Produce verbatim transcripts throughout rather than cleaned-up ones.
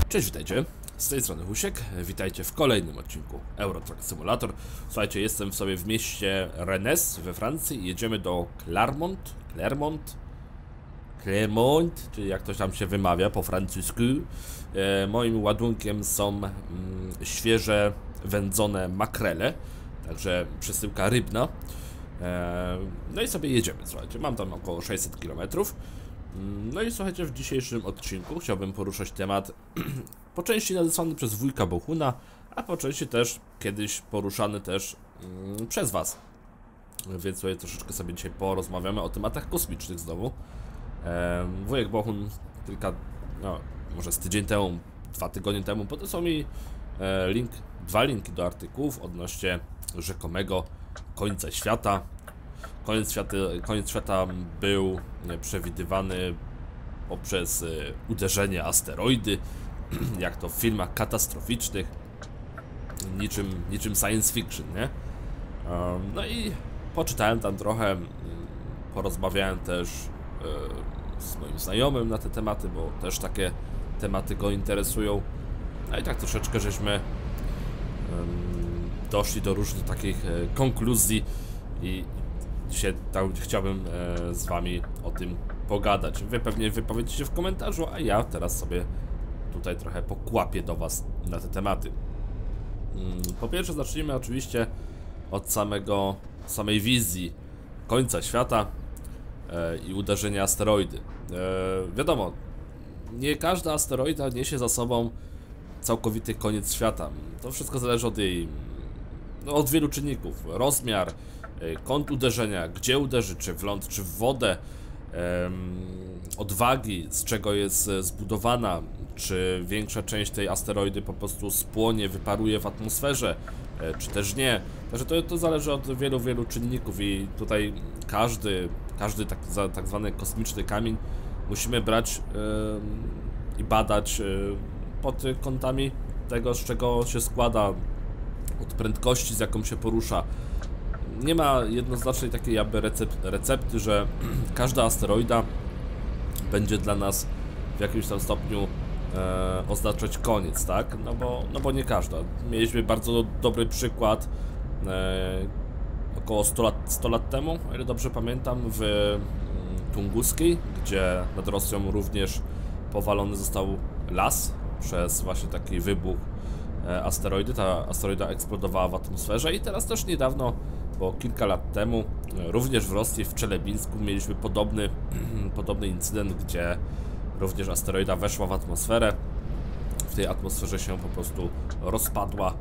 Cześć, witajcie, z tej strony Husiek, witajcie w kolejnym odcinku Euro Truck Simulator. Słuchajcie, jestem w sobie w mieście Rennes we Francji i jedziemy do Clermont, Clermont, Clermont, czyli jak to tam się wymawia po francusku. E, moim ładunkiem są mm, świeże wędzone makrele, także przesyłka rybna. E, no i sobie jedziemy, słuchajcie, mam tam około sześćset kilometrów. No i słuchajcie, w dzisiejszym odcinku chciałbym poruszać temat po części nadesłany przez wujka Bohuna, a po części też kiedyś poruszany też mm, przez was. Więc sobie troszeczkę sobie dzisiaj porozmawiamy o tematach kosmicznych znowu. E, wujek Bohun kilka, no może z tydzień temu, dwa tygodnie temu podesłał mi e, link, dwa linki do artykułów odnośnie rzekomego końca świata. Koniec świata, koniec świata był przewidywany poprzez uderzenie asteroidy, jak to w filmach katastroficznych, niczym, niczym science fiction, nie? No i poczytałem tam trochę, porozmawiałem też z moim znajomym na te tematy, bo też takie tematy go interesują. No i tak troszeczkę żeśmy doszli do różnych takich konkluzji i dzisiaj tam chciałbym e, z wami o tym pogadać. Wy pewnie wypowiecie się w komentarzu, a ja teraz sobie tutaj trochę pokłapię do was na te tematy. Mm, po pierwsze zacznijmy oczywiście od samego, samej wizji końca świata e, i uderzenia asteroidy. E, wiadomo, nie każda asteroida niesie za sobą całkowity koniec świata. To wszystko zależy od jej, no, od wielu czynników. Rozmiar, kąt uderzenia, gdzie uderzy, czy w ląd, czy w wodę, em, odwagi, z czego jest zbudowana, czy większa część tej asteroidy po prostu spłonie, wyparuje w atmosferze, e, czy też nie. Także to, to zależy od wielu, wielu czynników i tutaj każdy, każdy tak, za, tak zwany kosmiczny kamień musimy brać e, i badać e, pod kątami tego, z czego się składa, od prędkości, z jaką się porusza. Nie ma jednoznacznej takiej jakby recept, recepty, że każda asteroida będzie dla nas w jakimś tam stopniu e, oznaczać koniec, tak? No bo, no bo nie każda. Mieliśmy bardzo dobry przykład e, około sto lat, sto lat temu, o ile dobrze pamiętam, w mm, Tunguskiej, gdzie nad Rosją również powalony został las przez właśnie taki wybuch e, asteroidy. Ta asteroida eksplodowała w atmosferze i teraz też niedawno, bo kilka lat temu, również w Rosji, w Czelebińsku mieliśmy podobny, podobny incydent, gdzie również asteroida weszła w atmosferę. W tej atmosferze się po prostu rozpadła.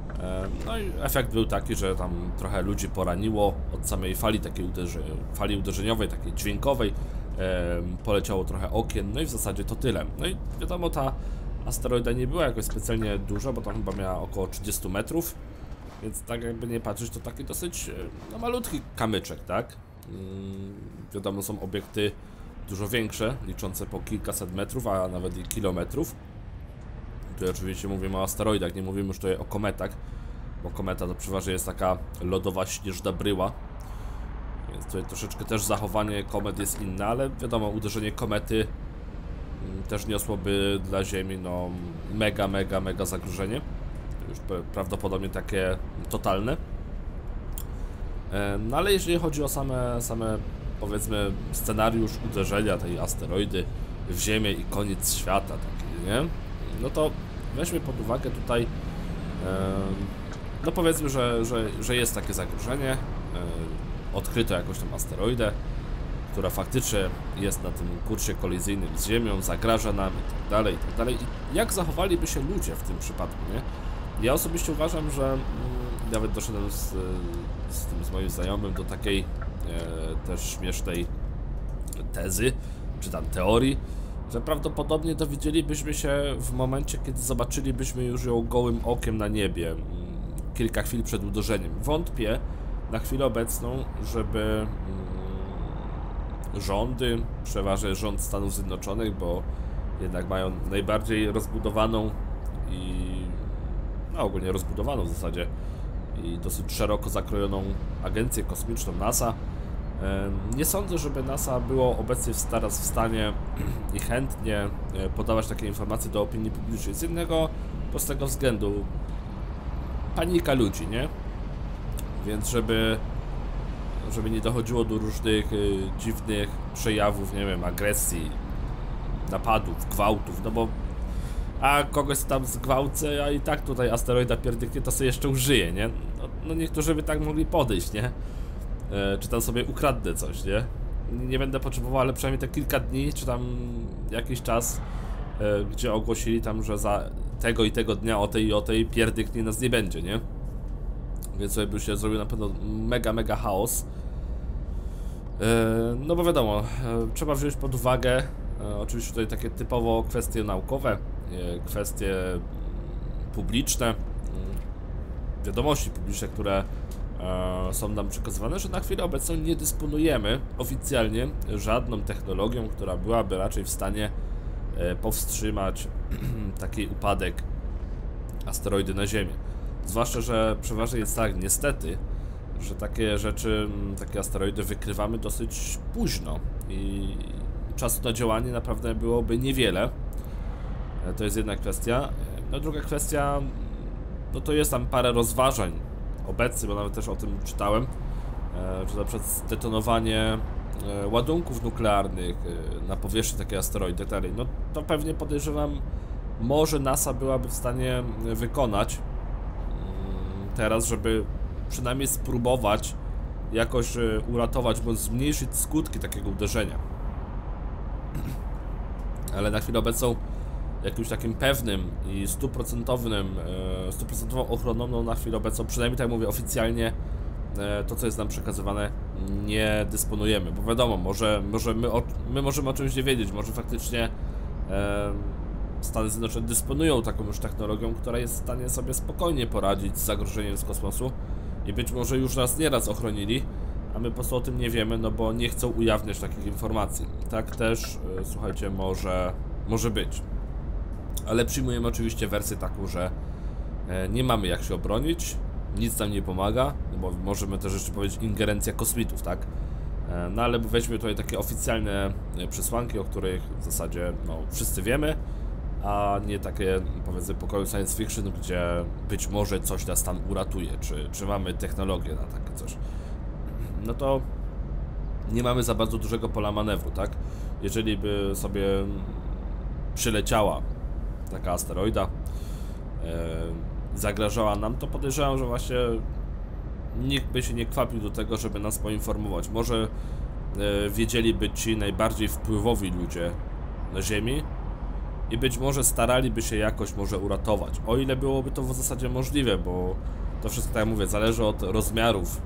No i efekt był taki, że tam trochę ludzi poraniło od samej fali takiej uderzy fali uderzeniowej, takiej dźwiękowej. Poleciało trochę okien, no i w zasadzie to tyle. No i wiadomo, ta asteroida nie była jakoś specjalnie duża, bo tam chyba miała około trzydzieści metrów. Więc tak jakby nie patrzeć, to taki dosyć no, malutki kamyczek, tak? Hmm, wiadomo, są obiekty dużo większe, liczące po kilkaset metrów, a nawet i kilometrów. Tutaj oczywiście mówimy o asteroidach, nie mówimy już tutaj o kometach, bo kometa to przeważnie jest taka lodowa, śnieżna bryła. Więc tutaj troszeczkę też zachowanie komet jest inne, ale wiadomo, uderzenie komety hmm, też niosłoby dla Ziemi no mega, mega, mega zagrożenie. Już prawdopodobnie takie totalne. No ale jeżeli chodzi o same, same powiedzmy scenariusz uderzenia tej asteroidy w Ziemię i koniec świata taki, nie? No to weźmy pod uwagę tutaj, no powiedzmy, że, że, że jest takie zagrożenie, odkryto jakąś tam asteroidę, która faktycznie jest na tym kursie kolizyjnym z Ziemią, zagraża nam i tak dalej, i tak dalej. I jak zachowaliby się ludzie w tym przypadku, nie? Ja osobiście uważam, że mm, nawet doszedłem z, z tym z moim znajomym do takiej e, też śmiesznej tezy, czy tam teorii, że prawdopodobnie dowiedzielibyśmy się w momencie, kiedy zobaczylibyśmy już ją gołym okiem na niebie, mm, kilka chwil przed uderzeniem. Wątpię na chwilę obecną, żeby mm, rządy, przeważnie rząd Stanów Zjednoczonych, bo jednak mają najbardziej rozbudowaną i no, ogólnie rozbudowaną w zasadzie i dosyć szeroko zakrojoną agencję kosmiczną NASA, Nie sądzę, żeby NASA było obecnie teraz w stanie i chętnie podawać takie informacje do opinii publicznej z jednego prostego względu. Panika ludzi, nie? Więc żeby żeby nie dochodziło do różnych y, dziwnych przejawów, nie wiem, agresji, napadów, gwałtów, no bo a kogoś tam zgwałcę, a i tak tutaj asteroida pierdyknie, to sobie jeszcze użyje, nie? No, no niektórzy by tak mogli podejść, nie? E, czy tam sobie ukradnę coś, nie? Nie będę potrzebował, ale przynajmniej te kilka dni, czy tam jakiś czas, e, gdzie ogłosili tam, że za tego i tego dnia o tej i o tej pierdyknie nas nie będzie, nie? Więc sobie by się zrobił na pewno mega, mega chaos. E, no bo wiadomo, e, trzeba wziąć pod uwagę e, oczywiście tutaj takie typowo kwestie naukowe, e, kwestie publiczne, e, wiadomości publiczne, które e, są nam przekazywane, że na chwilę obecną nie dysponujemy oficjalnie żadną technologią, która byłaby raczej w stanie e, powstrzymać taki upadek asteroidy na Ziemię. Zwłaszcza, że przeważnie jest tak, niestety, że takie rzeczy, takie asteroidy wykrywamy dosyć późno i czasu na działanie naprawdę byłoby niewiele. To jest jedna kwestia. No druga kwestia, no to jest tam parę rozważań obecnie, bo nawet też o tym czytałem, że na przykład zdetonowanie ładunków nuklearnych na powierzchni takiego asteroidy i tak dalej, no to pewnie podejrzewam, może NASA byłaby w stanie wykonać teraz, żeby przynajmniej spróbować jakoś uratować, bądź zmniejszyć skutki takiego uderzenia. Ale na chwilę obecną jakimś takim pewnym i stuprocentowym, stuprocentową ochroną, no na chwilę obecną, przynajmniej tak mówię oficjalnie, to co jest nam przekazywane, nie dysponujemy, bo wiadomo, może, może my, o, my możemy o czymś nie wiedzieć, może faktycznie e, Stany Zjednoczone dysponują taką już technologią, która jest w stanie sobie spokojnie poradzić z zagrożeniem z kosmosu i być może już nas nieraz ochronili, a my po prostu o tym nie wiemy, no bo nie chcą ujawniać takich informacji. Tak też, e, słuchajcie, może, może być. Ale przyjmujemy oczywiście wersję taką, że e, nie mamy jak się obronić, nic nam nie pomaga, no bo możemy też jeszcze powiedzieć ingerencja kosmitów, tak? E, no ale weźmy tutaj takie oficjalne przesłanki, o których w zasadzie no, wszyscy wiemy, a nie takie, powiedzmy, pokoju science fiction, gdzie być może coś nas tam uratuje, czy, czy mamy technologię na takie coś. No to nie mamy za bardzo dużego pola manewru, tak? Jeżeli by sobie przyleciała taka asteroida, e, zagrażała nam, to podejrzewam, że właśnie nikt by się nie kwapił do tego, żeby nas poinformować. Może e, wiedzieliby ci najbardziej wpływowi ludzie na Ziemi i być może staraliby się jakoś może uratować, o ile byłoby to w zasadzie możliwe, bo to wszystko, tak jak mówię, zależy od rozmiarów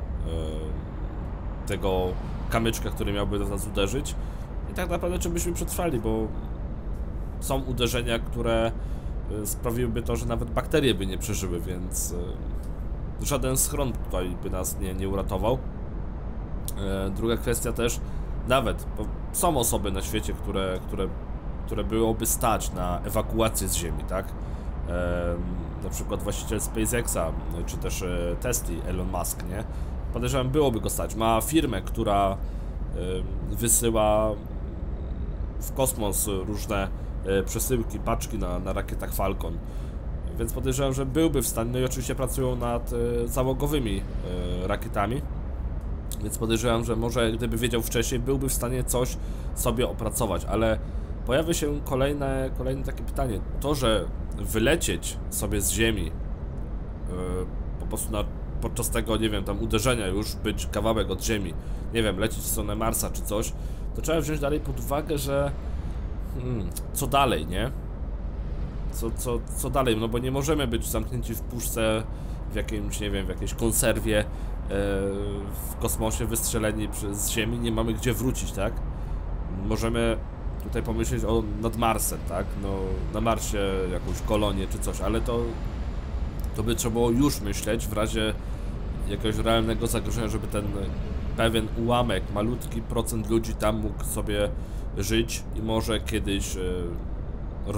e, tego kamyczka, który miałby w nas uderzyć i tak naprawdę czy byśmy przetrwali, bo są uderzenia, które sprawiłyby to, że nawet bakterie by nie przeżyły, więc żaden schron tutaj by nas nie, nie uratował. Druga kwestia też, nawet, bo są osoby na świecie, które, które, które byłoby stać na ewakuację z Ziemi, tak? Na przykład właściciel SpaceXa, czy też Tesli, Elon Musk, nie? Podejrzewam, byłoby go stać. Ma firmę, która wysyła w kosmos różne przesyłki, paczki na, na rakietach Falcon, więc podejrzewam, że byłby w stanie, no i oczywiście pracują nad e, załogowymi e, rakietami, więc podejrzewam, że może gdyby wiedział wcześniej, byłby w stanie coś sobie opracować, ale pojawia się kolejne, kolejne takie pytanie, to, że wylecieć sobie z Ziemi e, po prostu na, podczas tego, nie wiem, tam uderzenia już być kawałek od Ziemi, nie wiem, lecieć w stronę Marsa czy coś, to trzeba wziąć dalej pod uwagę, że Hmm, co dalej, nie? Co, co, co dalej? No bo nie możemy być zamknięci w puszce, w jakimś, nie wiem, w jakiejś konserwie, e, w kosmosie, wystrzeleni z Ziemi, nie mamy gdzie wrócić, tak? Możemy tutaj pomyśleć o nad Marsem, tak? No, na Marsie jakąś kolonię czy coś, ale to to by trzeba było już myśleć w razie jakiegoś realnego zagrożenia, żeby ten pewien ułamek, malutki procent ludzi tam mógł sobie żyć i może kiedyś e,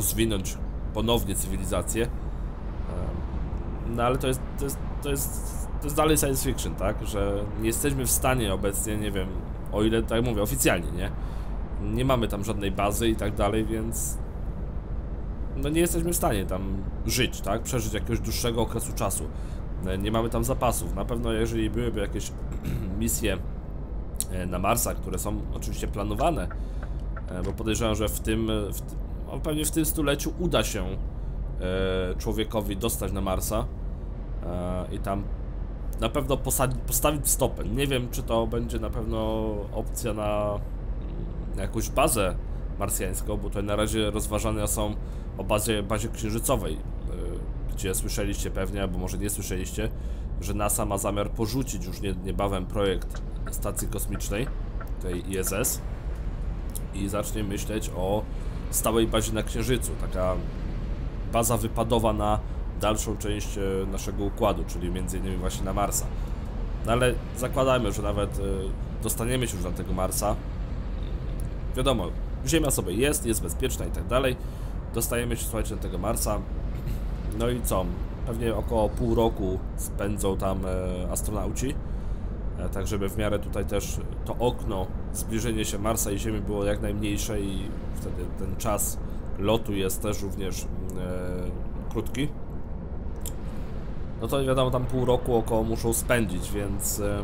rozwinąć ponownie cywilizację. E, no ale to jest, to jest, to jest to jest dalej science fiction, tak? Że nie jesteśmy w stanie obecnie, nie wiem, o ile, tak jak mówię, oficjalnie, nie? Nie mamy tam żadnej bazy i tak dalej, więc no nie jesteśmy w stanie tam żyć, tak? Przeżyć jakiegoś dłuższego okresu czasu. Nie mamy tam zapasów. Na pewno jeżeli byłyby jakieś misje na Marsa, które są oczywiście planowane, bo podejrzewam, że w tym, w tym no pewnie w tym stuleciu uda się człowiekowi dostać na Marsa i tam na pewno posadzić, postawić stopę. Nie wiem, czy to będzie na pewno opcja na, na jakąś bazę marsjańską, bo tutaj na razie rozważane są o bazie, bazie księżycowej, gdzie słyszeliście pewnie, albo może nie słyszeliście, że NASA ma zamiar porzucić już nie, niebawem projekt stacji kosmicznej, tej I S S, i zacznie myśleć o stałej bazie na Księżycu, taka baza wypadowa na dalszą część naszego układu, czyli między innymi właśnie na Marsa. No ale zakładajmy, że nawet dostaniemy się już na tego Marsa. Wiadomo, Ziemia sobie jest, jest bezpieczna i tak dalej. Dostajemy się, słuchajcie, na tego Marsa. No i co? Pewnie około pół roku spędzą tam e, astronauci. E, tak żeby w miarę tutaj też to okno, zbliżenie się Marsa i Ziemi było jak najmniejsze i wtedy ten czas lotu jest też również e, krótki. No to wiadomo, tam pół roku około muszą spędzić, więc e,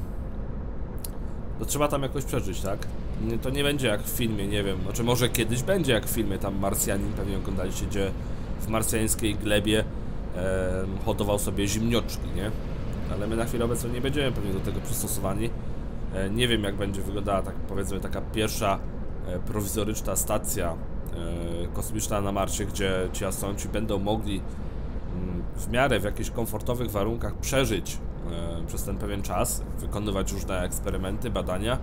no trzeba tam jakoś przeżyć, tak? To nie będzie jak w filmie, nie wiem, znaczy może kiedyś będzie jak w filmie, tam Marsjanin, pewnie oglądaliście, gdzie w marsjańskiej glebie e, hodował sobie zimnioczki, nie? Ale my na chwilę obecną nie będziemy pewnie do tego przystosowani. E, nie wiem, jak będzie wyglądała, tak powiedzmy, taka pierwsza e, prowizoryczna stacja e, kosmiczna na Marsie, gdzie ci astronauci będą mogli m, w miarę w jakichś komfortowych warunkach przeżyć e, przez ten pewien czas, wykonywać różne eksperymenty, badania.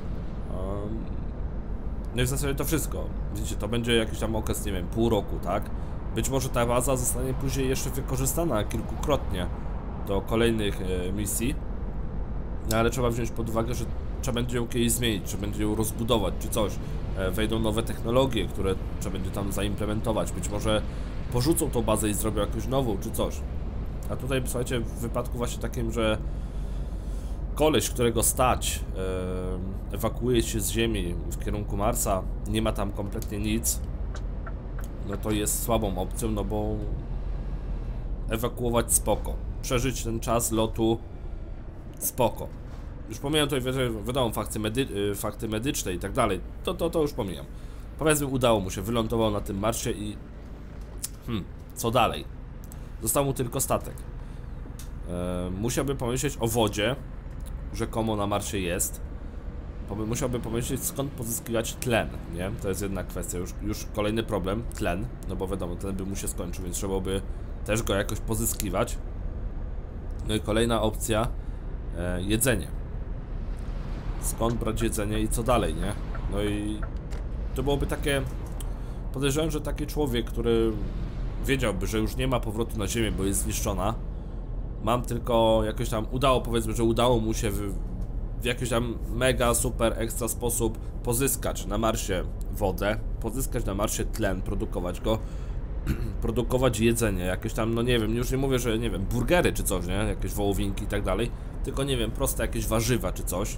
No i w zasadzie to wszystko. Widzicie, to będzie jakiś tam okres, nie wiem, pół roku, tak? Być może ta baza zostanie później jeszcze wykorzystana kilkukrotnie do kolejnych e, misji. No ale trzeba wziąć pod uwagę, że trzeba będzie ją kiedyś zmienić, trzeba będzie ją rozbudować, czy coś. E, wejdą nowe technologie, które trzeba będzie tam zaimplementować. Być może porzucą tą bazę i zrobią jakąś nową, czy coś. A tutaj, słuchajcie, w wypadku właśnie takim, że koleś, którego stać, e, ewakuuje się z Ziemi w kierunku Marsa, nie ma tam kompletnie nic, no to jest słabą opcją, no bo ewakuować spoko, przeżyć ten czas lotu spoko. Już pomijam tutaj, wiadomo, fakty, medy fakty medyczne i tak dalej, to, to, to już pomijam. Powiedzmy, udało mu się, wylądował na tym Marsie i hmm, co dalej? Został mu tylko statek. E, musiałby pomyśleć o wodzie, rzekomo na Marsie jest. Musiałby pomyśleć, skąd pozyskiwać tlen, nie? To jest jedna kwestia, już, już kolejny problem, tlen, no bo wiadomo, tlen by mu się skończył, więc trzeba by też go jakoś pozyskiwać. No i kolejna opcja, e, jedzenie. Skąd brać jedzenie i co dalej, nie? No i to byłoby takie, podejrzewam, że taki człowiek, który wiedziałby, że już nie ma powrotu na Ziemię, bo jest zniszczona. Mam tylko jakoś tam, udało, powiedzmy, że udało mu się w, w jakiś tam mega, super, ekstra sposób pozyskać na Marsie wodę, pozyskać na Marsie tlen, produkować go, produkować jedzenie, jakieś tam, no nie wiem, już nie mówię, że nie wiem, burgery czy coś, nie? Jakieś wołowinki i tak dalej, tylko nie wiem, proste jakieś warzywa czy coś.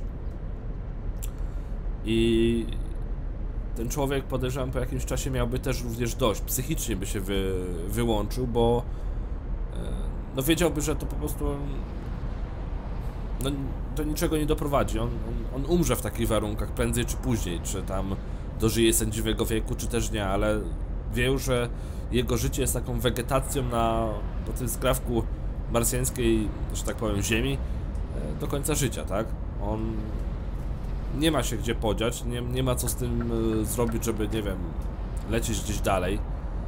I ten człowiek, podejrzewam, po jakimś czasie miałby też również dość, psychicznie by się wy, wyłączył, bo no wiedziałby, że to po prostu no, do niczego nie doprowadzi. On, on, on umrze w takich warunkach prędzej czy później, czy tam dożyje sędziwego wieku, czy też nie, ale wie już, że jego życie jest taką wegetacją na, na tym skrawku marsjańskiej, że tak powiem, ziemi do końca życia, tak? On nie ma się gdzie podziać, nie, nie ma co z tym zrobić, żeby, nie wiem, lecieć gdzieś dalej.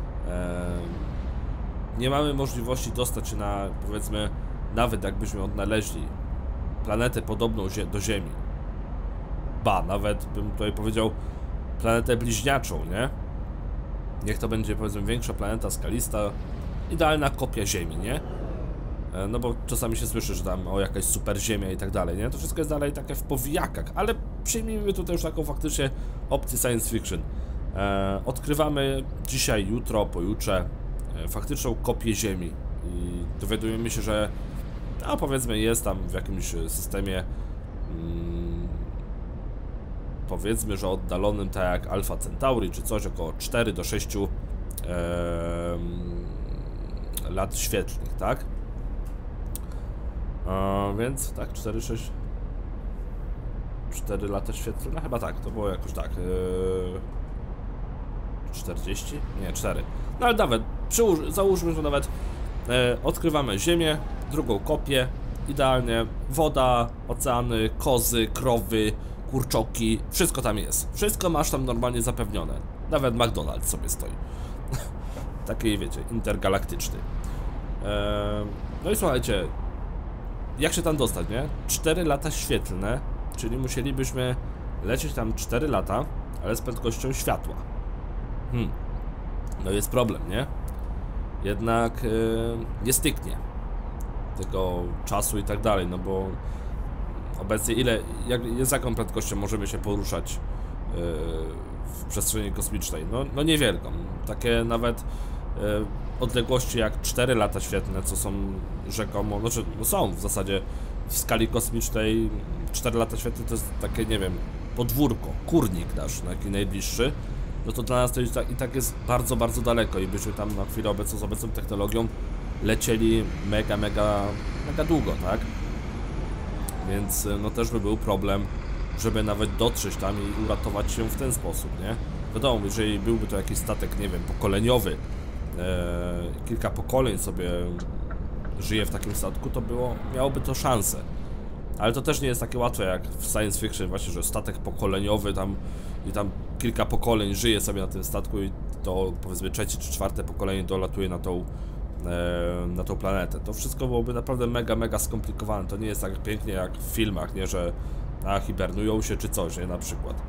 Nie mamy możliwości dostać się na, powiedzmy, nawet jakbyśmy odnaleźli planetę podobną do Ziemi. Ba, nawet bym tutaj powiedział planetę bliźniaczą, nie? Niech to będzie, powiedzmy, większa planeta skalista, idealna kopia Ziemi, nie? No bo czasami się słyszy, że tam o jakaś super Ziemia i tak dalej, nie? To wszystko jest dalej takie w powijakach, ale przyjmijmy tutaj już taką faktycznie opcję science fiction. E, odkrywamy dzisiaj, jutro, pojutrze e, faktyczną kopię Ziemi i dowiadujemy się, że a powiedzmy jest tam w jakimś systemie mm, powiedzmy, że oddalonym, tak jak Alpha Centauri czy coś, około cztery do sześciu e, lat świetlnych, tak? A więc tak, cztery, sześć cztery lata świetlne, chyba tak, to było jakoś tak yy, czterdzieści? Nie, cztery. No ale nawet, przyłóż, załóżmy, że nawet yy, odkrywamy Ziemię, drugą kopię, idealnie, woda, oceany, kozy, krowy, kurczoki, wszystko tam jest. Wszystko masz tam normalnie zapewnione. Nawet McDonald's sobie stoi. Taki, wiecie, intergalaktyczny. Yy, no i słuchajcie, jak się tam dostać, nie? cztery lata świetlne, czyli musielibyśmy lecieć tam cztery lata, ale z prędkością światła. Hmm. No jest problem, nie? Jednak yy, nie styknie tego czasu i tak dalej, no bo obecnie ile, jak, z jaką prędkością możemy się poruszać yy, w przestrzeni kosmicznej? No, no niewielką. Takie nawet yy, odległości jak cztery lata świetlne, co są rzekomo, znaczy no są w zasadzie w skali kosmicznej cztery lata świetlne to jest takie, nie wiem, podwórko, kurnik nasz, taki najbliższy, no to dla nas to i tak, i tak jest bardzo, bardzo daleko i byśmy tam na chwilę obecną z obecną technologią lecieli mega, mega, mega długo, tak? Więc no też by był problem, żeby nawet dotrzeć tam i uratować się w ten sposób, nie? Wiadomo, jeżeli byłby to jakiś statek, nie wiem, pokoleniowy, e, kilka pokoleń sobie żyje w takim statku, to było, miałoby to szansę. Ale to też nie jest takie łatwe jak w science fiction, właśnie, że statek pokoleniowy tam i tam kilka pokoleń żyje sobie na tym statku i to powiedzmy trzecie czy czwarte pokolenie dolatuje na tą, e, na tą planetę. To wszystko byłoby naprawdę mega, mega skomplikowane. To nie jest tak pięknie jak w filmach, nie, że a, hibernują się czy coś, nie, na przykład.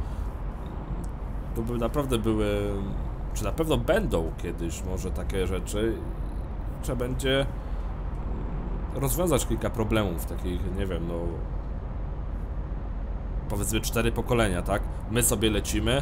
To by naprawdę były, czy na pewno będą kiedyś może takie rzeczy, trzeba będzie rozwiązać kilka problemów, takich, nie wiem, no powiedzmy cztery pokolenia, tak? My sobie lecimy,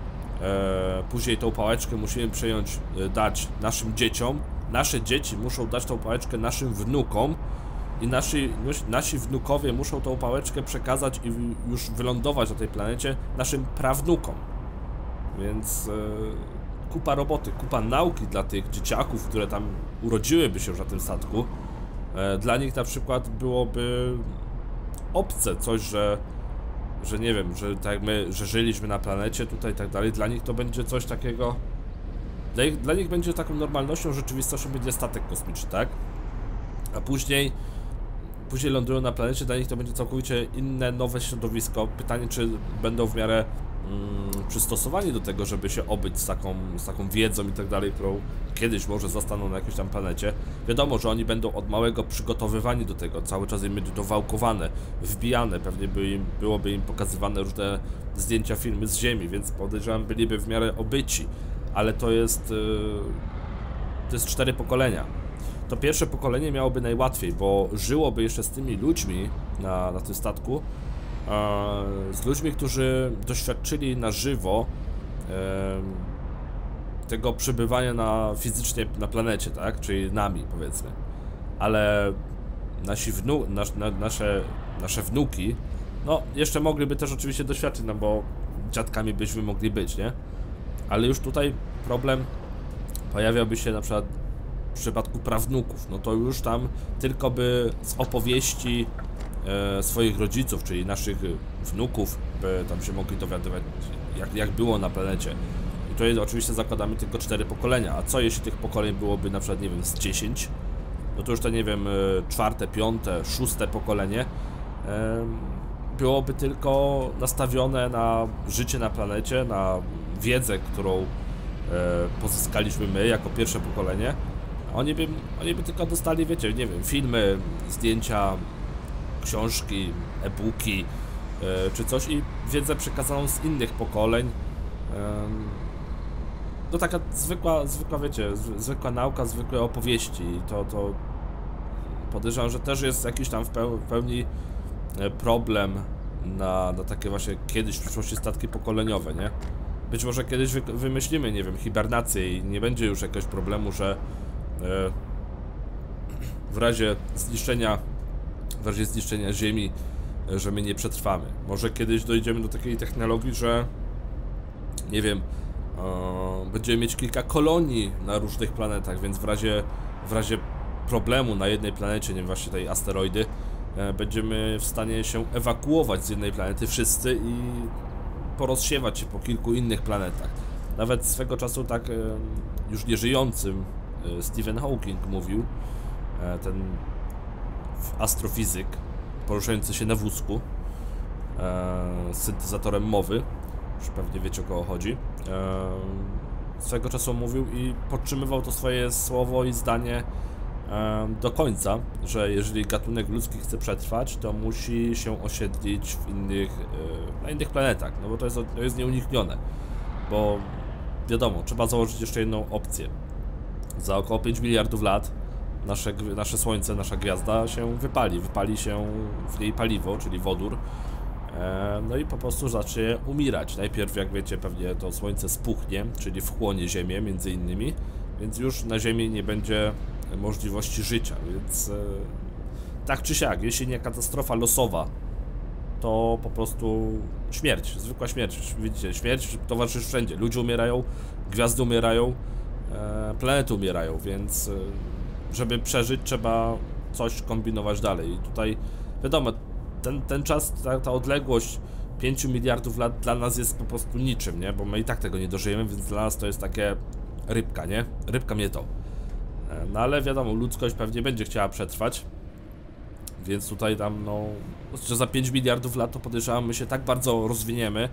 e, później tą pałeczkę musimy przejąć, e, dać naszym dzieciom, nasze dzieci muszą dać tą pałeczkę naszym wnukom i nasi, nasi wnukowie muszą tą pałeczkę przekazać i już wylądować na tej planecie naszym prawnukom. Więc e, kupa roboty, kupa nauki dla tych dzieciaków, które tam urodziłyby się już na tym statku. Dla nich na przykład byłoby obce coś, że, że nie wiem, że tak jak my, że żyliśmy na planecie tutaj i tak dalej, dla nich to będzie coś takiego, dla, ich, dla nich będzie taką normalnością, rzeczywistością będzie statek kosmiczny, tak? A później, później lądują na planecie, dla nich to będzie całkowicie inne, nowe środowisko. Pytanie, czy będą w miarę mm, przystosowani do tego, żeby się obyć z taką, z taką wiedzą i tak dalej, którą kiedyś może zastaną na jakiejś tam planecie. Wiadomo, że oni będą od małego przygotowywani do tego, cały czas im będzie to wałkowane, wbijane, pewnie by im, byłoby im pokazywane różne zdjęcia, filmy z Ziemi, więc podejrzewam, byliby w miarę obyci, ale to jest, yy, to jest cztery pokolenia. To pierwsze pokolenie miałoby najłatwiej, bo żyłoby jeszcze z tymi ludźmi na, na tym statku, yy, z ludźmi, którzy doświadczyli na żywo yy, tego przebywania na, fizycznie na planecie, tak? Czyli nami, powiedzmy. Ale nasi wnu, nas, na, nasze, nasze wnuki, no jeszcze mogliby też oczywiście doświadczyć, no bo dziadkami byśmy mogli być, nie? Ale już tutaj problem pojawiałby się na przykład w przypadku prawnuków, no to już tam tylko by z opowieści e, swoich rodziców, czyli naszych wnuków, by tam się mogli dowiadywać, jak, jak było na planecie. I tutaj oczywiście zakładamy tylko cztery pokolenia, a co jeśli tych pokoleń byłoby na przykład, nie wiem, z dziesięć? No to już to, nie wiem, czwarte, piąte, szóste pokolenie byłoby tylko nastawione na życie na planecie, na wiedzę, którą pozyskaliśmy my jako pierwsze pokolenie. Oni by, oni by tylko dostali, wiecie, nie wiem, filmy, zdjęcia, książki, e-booki czy coś i wiedzę przekazaną z innych pokoleń. No taka zwykła, zwykła, wiecie, zwykła nauka, zwykłe opowieści i to, to podejrzewam, że też jest jakiś tam w pełni problem na, na takie właśnie kiedyś w przyszłości statki pokoleniowe, nie? Być może kiedyś wy, wymyślimy, nie wiem, hibernację i nie będzie już jakiegoś problemu, że e, w razie zniszczenia w razie zniszczenia Ziemi, że my nie przetrwamy. Może kiedyś dojdziemy do takiej technologii, że nie wiem, e, będziemy mieć kilka kolonii na różnych planetach, więc w razie, w razie problemu na jednej planecie, nie wiem, właśnie tej asteroidy, e, będziemy w stanie się ewakuować z jednej planety wszyscy i porozsiewać się po kilku innych planetach. Nawet swego czasu tak e, już nieżyjącym e, Stephen Hawking mówił, e, ten astrofizyk poruszający się na wózku e, z syntezatorem mowy, już pewnie wiecie, o kogo chodzi, e, swego czasu mówił i podtrzymywał to swoje słowo i zdanie e, do końca, że jeżeli gatunek ludzki chce przetrwać, to musi się osiedlić w innych, e, na innych planetach, no bo to jest, to jest nieuniknione, bo wiadomo, trzeba założyć jeszcze jedną opcję. Za około pięć miliardów lat nasze, nasze Słońce, nasza gwiazda się wypali, wypali się w niej paliwo, czyli wodór, e, no i po prostu zacznie umierać. Najpierw, jak wiecie, pewnie to Słońce spuchnie, czyli wchłonie Ziemię między innymi, więc już na Ziemi nie będzie możliwości życia, więc e, tak czy siak, jeśli nie katastrofa losowa, to po prostu śmierć, zwykła śmierć. Widzicie, śmierć towarzyszy wszędzie. Ludzie umierają, gwiazdy umierają, e, planety umierają, więc e, żeby przeżyć, trzeba coś kombinować dalej. I tutaj wiadomo, ten, ten czas, ta, ta odległość pięciu miliardów lat dla nas jest po prostu niczym, nie? Bo my i tak tego nie dożyjemy, więc dla nas to jest takie rybka, nie? Rybka mnie to. E, no ale wiadomo, ludzkość pewnie będzie chciała przetrwać. Więc tutaj tam, no, że za pięć miliardów lat to podejrzewam, my się tak bardzo rozwiniemy,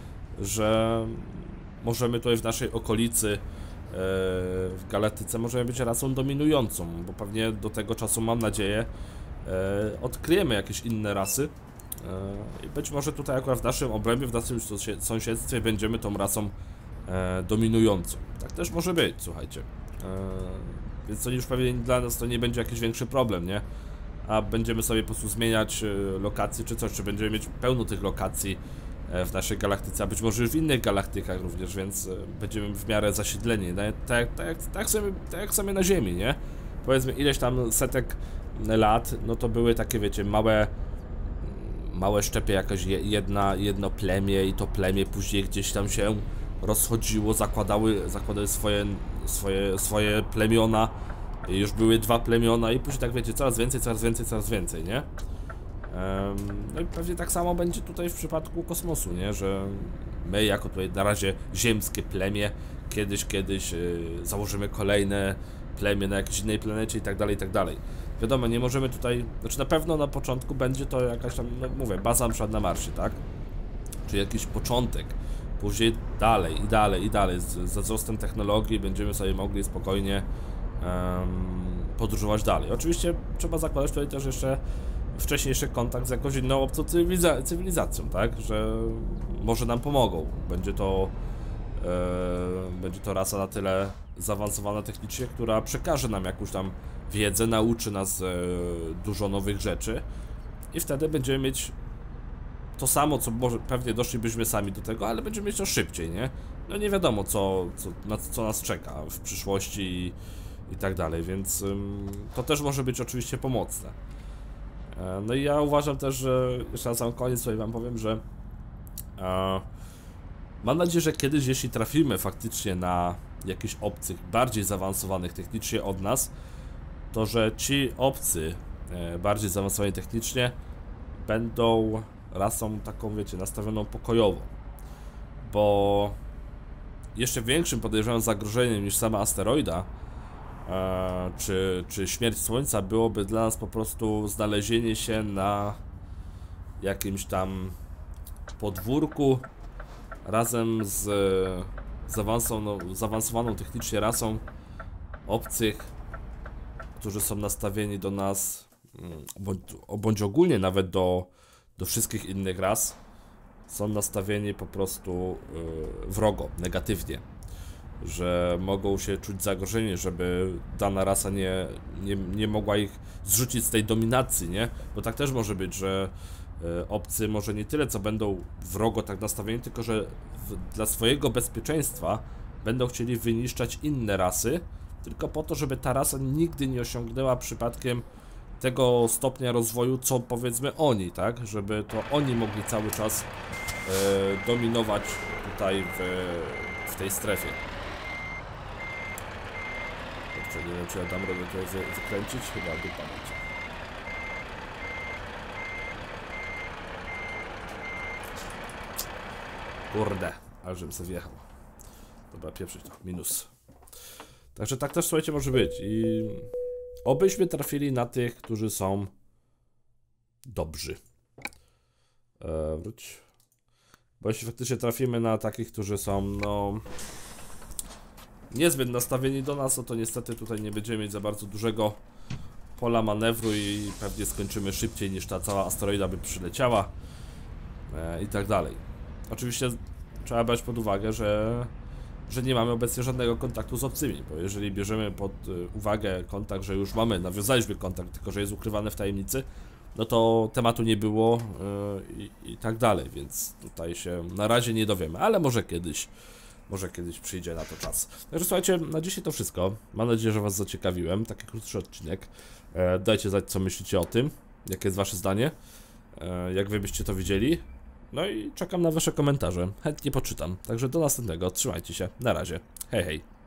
że możemy tutaj w naszej okolicy, e, w galaktyce, możemy być rasą dominującą, bo pewnie do tego czasu, mam nadzieję, e, odkryjemy jakieś inne rasy e, i być może tutaj akurat w naszym obrębie, w naszym sąsiedztwie będziemy tą rasą e, dominującą. Tak też może być, słuchajcie. E, więc to już pewnie dla nas to nie będzie jakiś większy problem, nie? A będziemy sobie po prostu zmieniać lokacje czy coś, czy będziemy mieć pełno tych lokacji w naszej galaktyce, a być może już w innych galaktykach również, więc będziemy w miarę zasiedleni, tak, tak, tak, tak, sobie, tak jak sobie na Ziemi, nie? Powiedzmy ileś tam setek lat, no to były takie, wiecie, małe małe szczepy, jakaś jedna, jedno plemię i to plemię później gdzieś tam się rozchodziło, zakładały, zakładały swoje, swoje, swoje plemiona. Już były dwa plemiona i później tak wiecie, coraz więcej, coraz więcej, coraz więcej, nie? Um, no i pewnie tak samo będzie tutaj w przypadku kosmosu, nie? Że my jako tutaj na razie ziemskie plemię, kiedyś, kiedyś yy, założymy kolejne plemię na jakiejś innej planecie i tak dalej, i tak dalej. Wiadomo, nie możemy tutaj, znaczy na pewno na początku będzie to jakaś tam, no mówię, baza na przykład na Marsie, tak? Czy jakiś początek, później dalej i dalej i dalej, z, ze wzrostem technologii będziemy sobie mogli spokojnie podróżować dalej. Oczywiście trzeba zakładać tutaj też jeszcze wcześniejszy kontakt z jakąś inną obcą cywiliza cywilizacją, tak? Że może nam pomogą. Będzie to e, będzie to rasa na tyle zaawansowana technicznie, która przekaże nam jakąś tam wiedzę, nauczy nas e, dużo nowych rzeczy i wtedy będziemy mieć to samo, co może pewnie doszlibyśmy sami do tego, ale będziemy mieć to szybciej, nie? No nie wiadomo, co, co, na, co nas czeka w przyszłości i i tak dalej, więc ym, to też może być oczywiście pomocne. E, no i ja uważam też, że jeszcze na sam koniec sobie wam powiem, że e, mam nadzieję, że kiedyś, jeśli trafimy faktycznie na jakichś obcych, bardziej zaawansowanych technicznie od nas, to że ci obcy, e, bardziej zaawansowani technicznie, będą rasą taką, wiecie, nastawioną pokojowo, bo jeszcze większym, podejrzewam, zagrożeniem niż sama asteroida, E, czy, czy śmierć Słońca byłoby dla nas po prostu znalezienie się na jakimś tam podwórku razem z zaawansowaną, zaawansowaną technicznie rasą obcych, którzy są nastawieni do nas, bądź, bądź ogólnie nawet do, do wszystkich innych ras, są nastawieni po prostu yy, wrogo, negatywnie. Że mogą się czuć zagrożeni, żeby dana rasa nie, nie, nie mogła ich zrzucić z tej dominacji, nie? Bo tak też może być, że y, obcy może nie tyle co będą wrogo tak nastawieni, tylko że w, dla swojego bezpieczeństwa będą chcieli wyniszczać inne rasy, tylko po to, żeby ta rasa nigdy nie osiągnęła przypadkiem tego stopnia rozwoju, co powiedzmy oni, tak? Żeby to oni mogli cały czas e, dominować tutaj w, w tej strefie. Dobrze, nie wiem, czy ja dam radę tutaj wy, wykręcić, chyba dupa będzie. Kurde, ale żebym sobie wjechał. Dobra, pieprzyć to, minus. Także tak też, słuchajcie, może być i obyśmy trafili na tych, którzy są dobrzy. E, wróć. Bo jeśli faktycznie trafimy na takich, którzy są, no, niezbyt nastawieni do nas, no to niestety tutaj nie będziemy mieć za bardzo dużego pola manewru i pewnie skończymy szybciej niż ta cała asteroida by przyleciała e, i tak dalej. Oczywiście trzeba brać pod uwagę, że że nie mamy obecnie żadnego kontaktu z obcymi, bo jeżeli bierzemy pod uwagę kontakt, że już mamy, nawiązaliśmy kontakt, tylko że jest ukrywany w tajemnicy, no to tematu nie było yy, i, i tak dalej, więc tutaj się na razie nie dowiemy, ale może kiedyś, może kiedyś przyjdzie na to czas. Także słuchajcie, na dzisiaj to wszystko. Mam nadzieję, że was zaciekawiłem, taki krótszy odcinek. E, dajcie znać, co myślicie o tym, jakie jest wasze zdanie, e, jak wy byście to widzieli. No i czekam na wasze komentarze, chętnie poczytam. Także do następnego, trzymajcie się, na razie, hej hej.